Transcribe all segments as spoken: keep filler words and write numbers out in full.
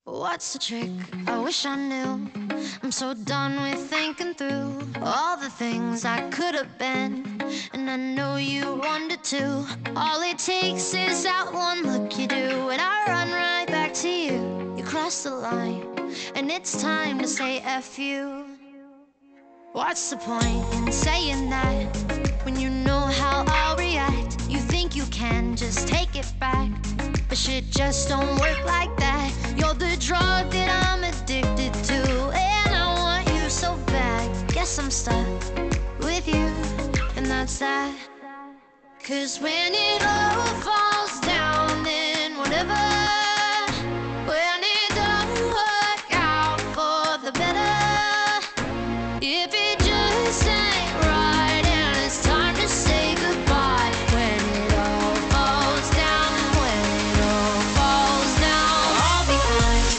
What's the trick? I wish I knew. I'm so done with thinking through all the things I could have been, and I know you wanted to. All it takes is that one look you do, and I run right back to you. You cross the line, and it's time to say F you. What's the point in saying that when you know how I'll react? You think you can just take it back, but shit just don't work like that. You're the drug that I'm addicted to, and I want you so bad. Guess I'm stuck with you, and that's that. Cause when it all falls down, then whatever. When it don't work out for the better, if it just ain't right and it's time to say goodbye. When it all falls down, when it all falls down, I'll be fine.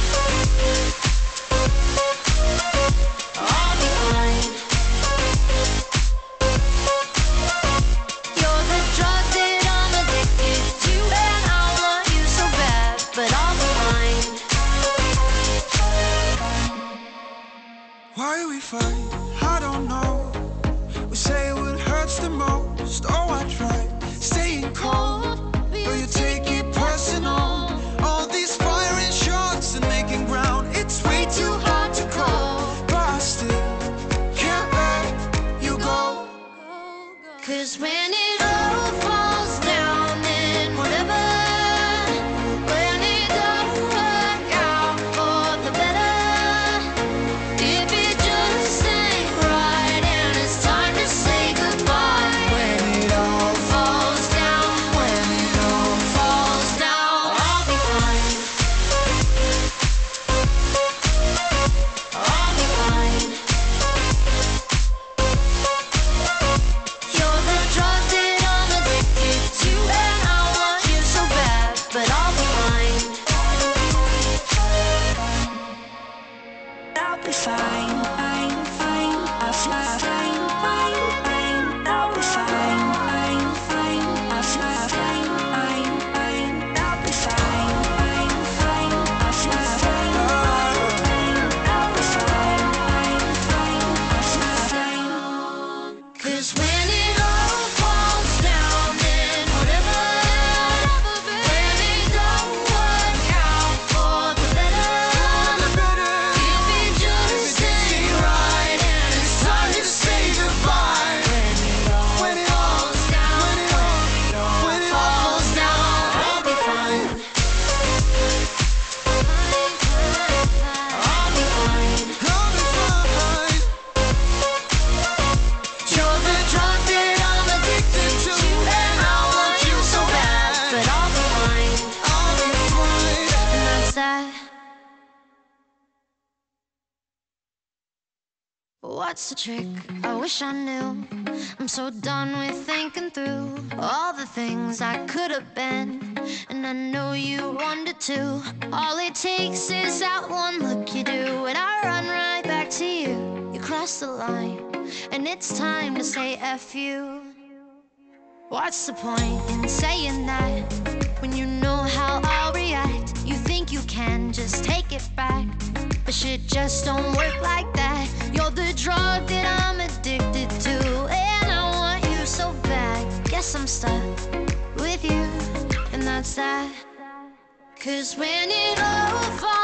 I'll be fine. You're the drug that I'm addicted to, and I want you so bad, but I'll be fine. Why we fight, I don't know. We say what hurts the most. Oh, I try staying cold, but you take it personal. All these firing shots and making ground, it's way too hard to call. But I still can't let you go. Cause when it all falls down, then whatever. When it don't work out for the better, if it just ain't right and it's time to say goodbye. When it all falls down, when it all falls down, I'll be fine. I'll be fine. You're the drug that I'm addicted to, and I want you so bad, but I'll be fine. I'll be fine, fine, fine, I'll fly, fine, fine, fine, I'll be fine, fine, fine, I'll fly, fine, fine, fine, I'll be fine, fine, fine, I'll fly, fine, fine, I'll be fine, fine, fine, I'll fly, fine. Cause when it all falls down, then whatever. When it don't work out for the better, if it just ain't right and it's time to say goodbye. When it all falls down, when it all falls down, I'll be fine. I'll be fine. I'll be fine. You're the drug that I'm addicted to, and I want you so bad, but I'll be fine. I'll be fine. And that's that. What's the trick? I wish I knew. I'm so done with thinking through all the things I could have been, and I know you wanted to. All it takes is that one look you do, and I run right back to you. You cross the line, and it's time to say F you. What's the point in saying that when you know how I'll react? You think you can just take it back, but shit just don't work like that. You're the drug that I'm addicted to, and I want you so bad. Guess I'm stuck with you, and that's that. Cause when it all falls